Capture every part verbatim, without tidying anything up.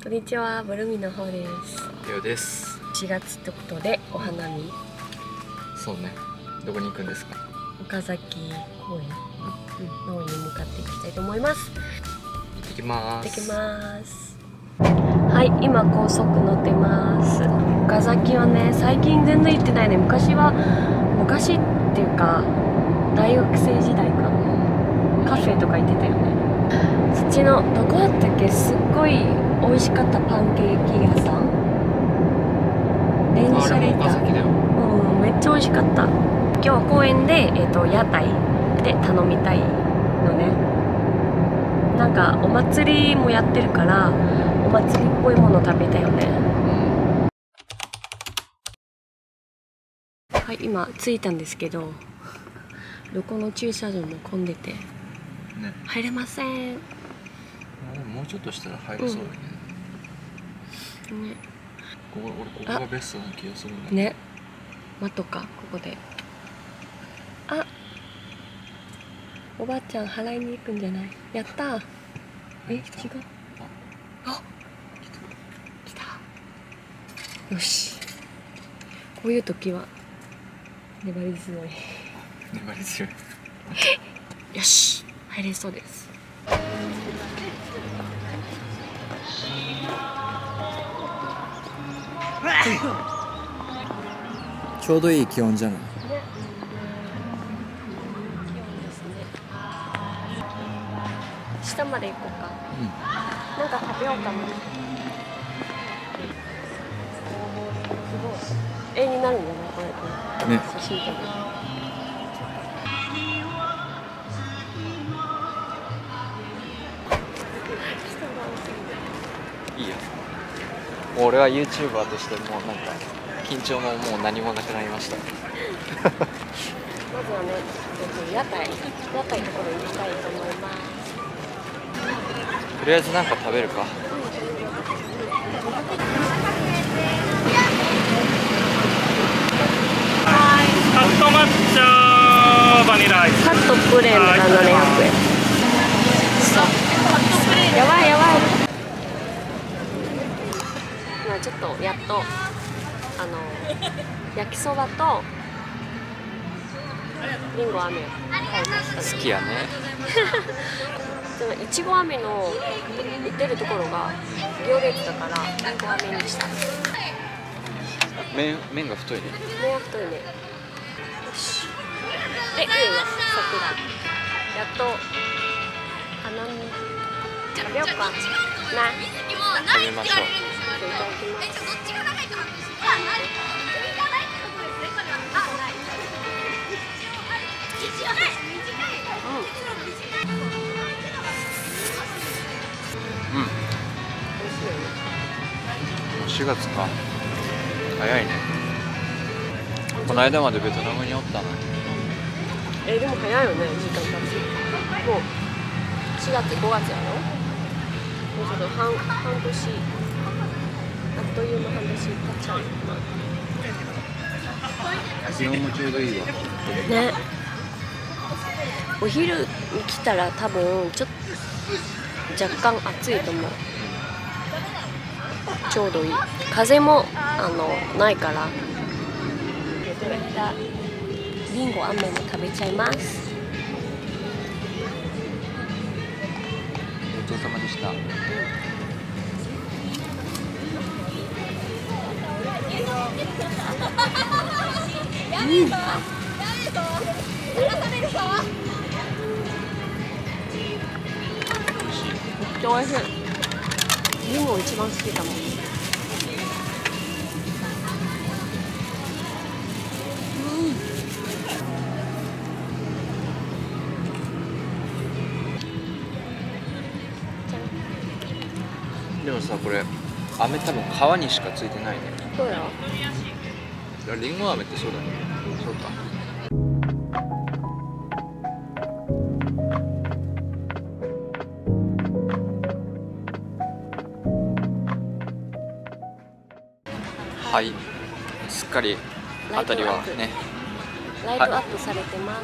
こんにちは、ブルミの方です。 ようです。 しがつってことでお花見。 そうね。どこに行くんですか？ 岡崎公園の方に向かっていきたいと思います。 行ってきます。 行ってきます。はい、今高速乗ってます。岡崎はね、最近全然行ってないね。昔は昔っていうか大学生時代かカフェとか行ってたよね。そっちのどこだったっけ？すっごい美味しかったパンケーキ屋さん。電車で行った。うん、めっちゃ美味しかった。今日は公園で、えーと、屋台で頼みたいのね。なんかお祭りもやってるからお祭りっぽいもの食べたよね。はい、今着いたんですけど、どこの駐車場も混んでて、ね、入れません。 もうちょっとしたら入れそうだけど、うん、ね、ここ俺ここがベストな気がするんだけどね。 待とうか、ここで。あ、おばあちゃん払いに行くんじゃない？やったー。え、違う。あ、来た。よし。こういう時は粘り強い。 粘り強い。 よし、入れそうです。 ちょうどいい気温じゃない？ 下まで行こうか。うん、なんか食べようかな。すごい。絵になるんじゃないこれ？ね。写真撮る。 いいよ。もう俺はユーチューバーとしてもうなんか緊張ももう何もなくなりました。 まずはね、屋台屋台のところに行きたいと思います。 とりあえずなんか食べるか。 カット抹茶バニラアイス。 カットプレーンがななひゃくえん。やばいやばい。今ちょっとやっとあの焼きそばとリンゴ飴買いましたね。 好きやね。 でもいちご飴の売ってるところが行列だからリンゴ飴にした。 麺麺が太いね。 麺が太いね。よし。え、いいよ桜。やっと花見食べようかな。 食べましょう。 いただきます。 うん。うん。しがつか。早いね。この間までベトナムにおったの。 え、でも早いよね、時間経つ。もうしがつごがつやろ。もうちょっと半半年、あっという間半年経っちゃうよな。 気温もちょうどいいわ。 ね。お昼に来たら多分ちょっと若干暑いと思う。ちょうどいい。風もあのないから。これからリンゴ飴も食べちゃいます。 ごちそうさまでした。 うん。めっちゃ美味しい。リンゴ一番好きだもん。 でもさ、これ飴多分皮にしかついてないね。 そうや。 リンゴ飴ってそうだね。そうか。はい、すっかり辺りはね、 ライトアップされてます。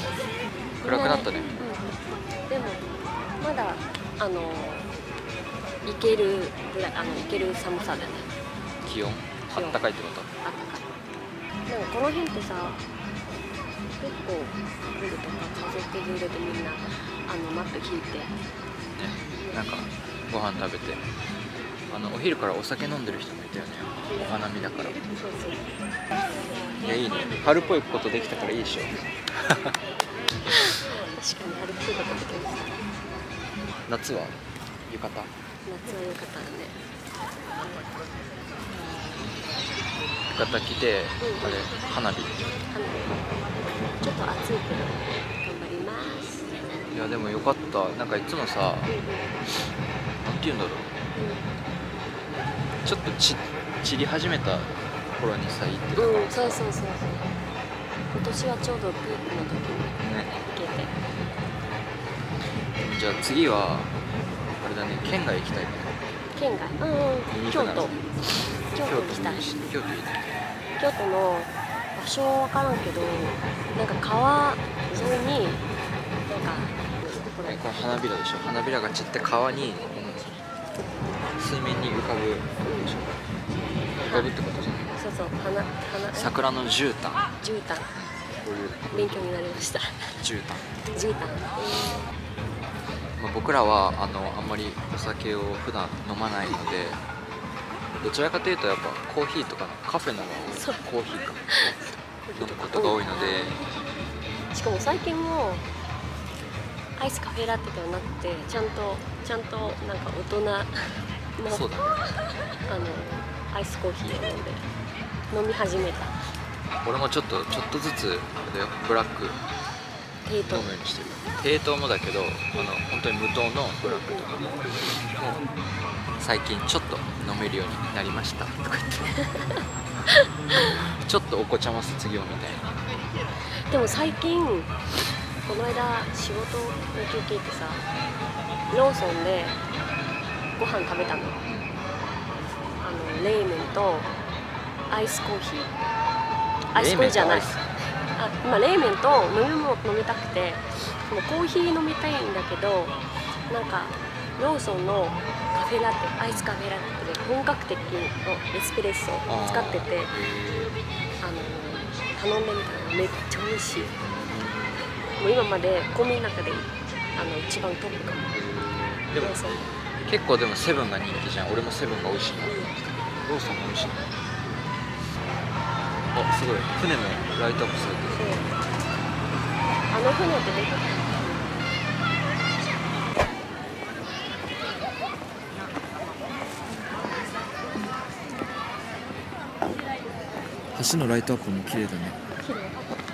暗くなったね。 うん、でもまだあのいけるぐらい、あのいける寒さだね。 気温あったかいってこと？ あったかい。なんかこの辺ってさ、結構プールとか家族連れでみんなあのマット引いて、ね、 なんかご飯食べて、あのお昼からお酒飲んでる人もいたよね。お花見だから。 そうそう。 いや、いいね。春っぽいことできたからいいでしょ。 確かに春っぽいことできました。 夏は浴衣？ 夏は良かったらね。 浴衣着て、 うん、 あれ花火。 花火。ちょっと暑いけど頑張ります。 いやでもよかった。なんかいつもさ、なんて言うんだろう。ちょっとち散り始めた頃にさ行ってたから、 うん、そうそうそうそう。今年はちょうどピークの時にね。 行けて。 じゃあ次はあれだね、県外行きたいね。 県外、うんうん、京都。京都行きたい。 京都いいね。 京都の場所は分からんけど、なんか川沿いになんかこれこれ花びらでしょ。花びらが散って川に、うん、水面に浮かぶでしょ。浮かぶってことじゃない。 そうそう、花花桜の絨毯。 絨毯。 こういう勉強になりました。 絨毯。 絨毯。 まあ、僕らはあのあんまりお酒を普段飲まないので、どちらかというとやっぱコーヒーとかのカフェの方がそうコーヒーか飲むことが多いので、 しかも最近もアイスカフェラテではなくて、ちゃんとちゃんとなんか大人のそうだね。 あのアイスコーヒーを飲んで飲み始めた。 俺もちょっとちょっとずつあれだよ、ブラック低糖飲むようにしてる。低糖もだけど、あの本当に無糖のブラックとかも最近ちょっと飲めるようになりましたとか言ってちょっとお子ちゃま卒業みたいな。 でも最近この間仕事の休憩ってさ、ローソンでご飯食べたの。あの冷麺とアイスコーヒー、アイスコーヒーじゃない、あ、今冷麺と飲み物飲みたくて、もうコーヒー飲みたいんだけど、なんかローソンのカフェラテ、アイスカフェラテで本格的のエスプレッソを使ってて、あの頼んでみたらめっちゃ美味しい。もう今までコンビニの中であの一番トップかも。 でもローソン結構でもセブンが人気じゃん。俺もセブンが美味しいなと思ってたけど、ローソンが美味しいな。あ、すごい、船もライトアップされてる。 そう、あの船って出てた。 橋のライトアップも綺麗だね。 綺麗。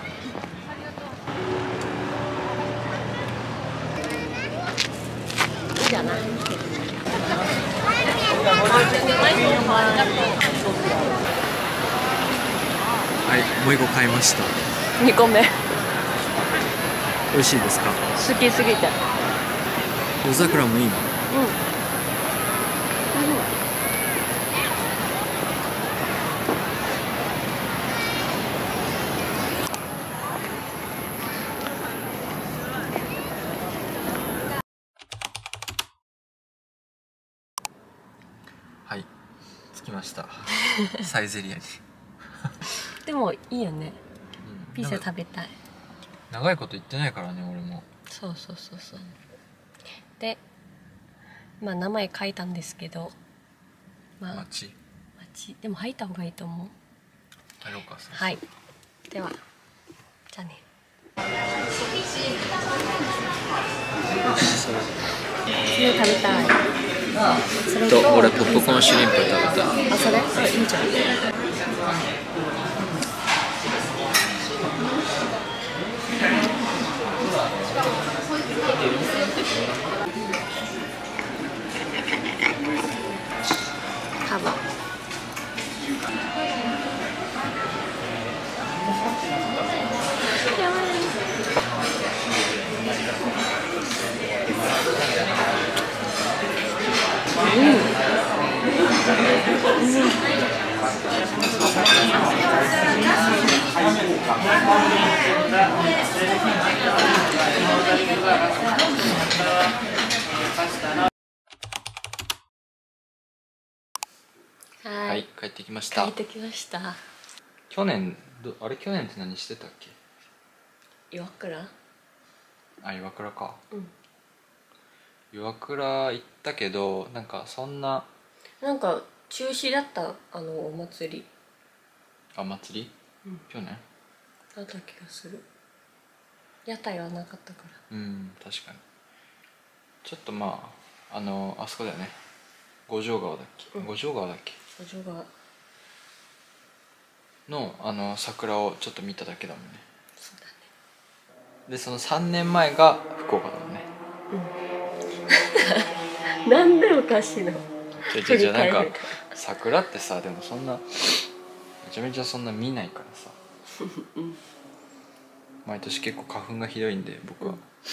いいじゃない。 はい、もう一個買いました。 にこめ美味しいですか？ 好きすぎて。 夜桜もいいの？ うん。 はい、着きましたサイゼリアにでもいいよね。 うん、 ピザ食べたい。 長いこと言ってないからね、俺も。 そうそうそうそう。で、まあ名前書いたんですけど、まあ街街でも入った方がいいと思う。 入ろうか。 はい。では、じゃあね。それ食べたい。それと俺ポップコーンシュリンプ食べたい。 あ、それ？あ、いいじゃん。カバ。やばい。うん。 はい、 はい、帰ってきました。 帰ってきました。 去年どあれ去年って何してたっけ？ 岩倉。 あ、岩倉か。 うん。 岩倉行ったけど、なんかそんな。 なんか中止だった、あのお祭り。 あ、祭り？ うん。 去年？ だった気がする。屋台はなかったから。 うん、確かに。ちょっとまああのあそこだよね。五条川だっけ？うん、五条川だっけ？ 五条川のあの桜をちょっと見ただけだもんね。 そうだね。 でそのさんねんまえが福岡だもんね。 うん。なんでおかしいの？ じゃじゃじゃなんか桜ってさ、でもそんなめちゃめちゃそんな見ないからさ。うん、毎年結構花粉がひどいんで僕は。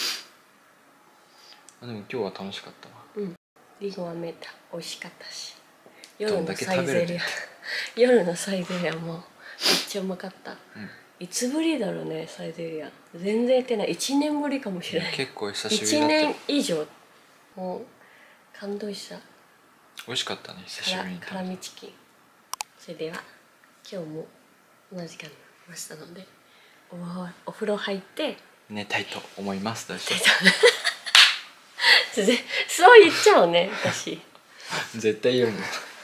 うん、あでも今日は楽しかったわ。 うん。リンゴはめた美味しかったし。夜のサイゼリア夜のサイゼリアもめっちゃうまかった、うん、いつぶりだろうね。サイゼリア全然行ってない。いちねんぶりかもしれない。 結構久しぶりだった。 いちねん以上。もう感動した。 美味しかったね、久しぶりに。 辛味チキン。それでは今日も同じ時間になりましたので、 お, お風呂入って寝たいと思います。大丈夫そう言っちゃうね私絶対言うの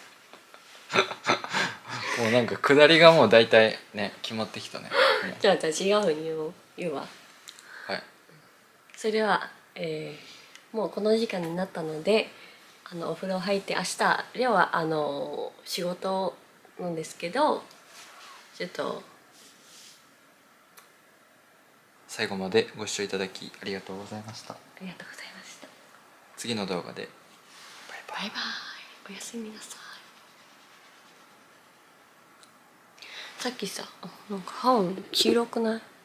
もうなんか下りがもう大体ね決まってきたね。 じゃあじゃあ違うに言う言うわ。 はい。 それでは、えー、もうこの時間になったので、あのお風呂入って、明日りょうはあの仕事なんですけど、ちょっと最後までご視聴いただきありがとうございました。 ありがとうございました。 次の動画でバイバイ。バイバイ。おやすみなさい。さっきさ、なんか歯黄色くない？